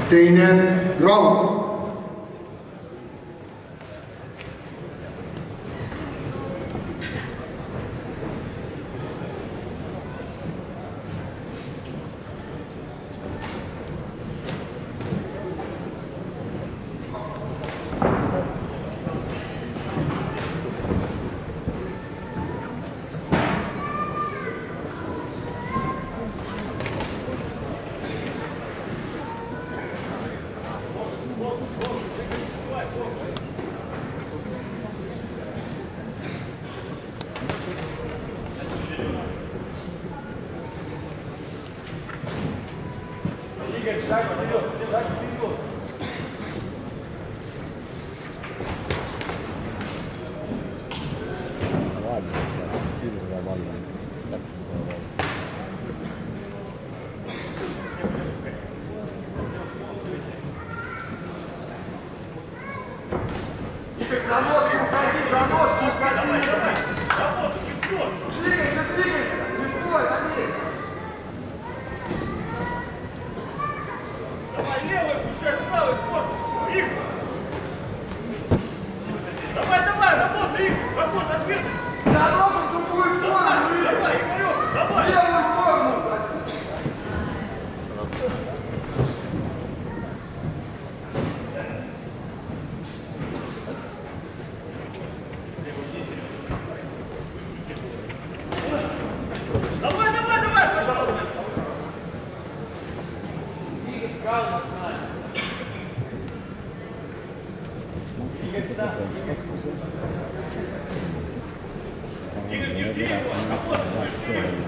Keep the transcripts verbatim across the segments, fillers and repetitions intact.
teine raud. Шаг вперед, шаг вперед. Ладно, нормально. Игорь, за ножку уходи, за ножку уходи. Давай, давай. Работай, не стой. Двигайся, двигайся. Не стой, на месте. Давай левый, включай с правой корпус. Игорь. Давай, давай, работай, Игорь. Работай, ответочку. За ногу в другую сторону. Давай, давай, Игорек, давай. Левую сторону. Давай, давай, давай, пожалуйста. Игорь, правильно знает. Игорь, сам. Игорь, не жди его. Работай, не жди его.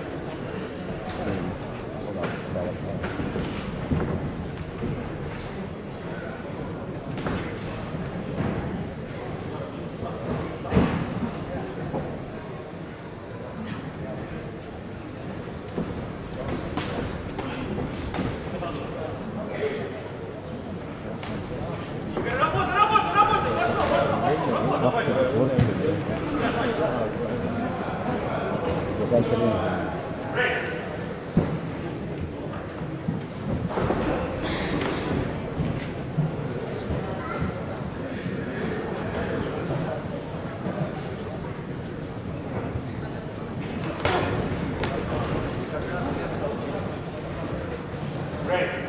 Работай, работай, работай, пошел, пошел, пошел, работай, давай. Right.